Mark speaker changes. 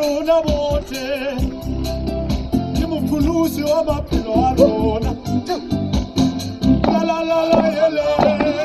Speaker 1: lona bote ke mopholosi wa maphelo a lona la la la la yele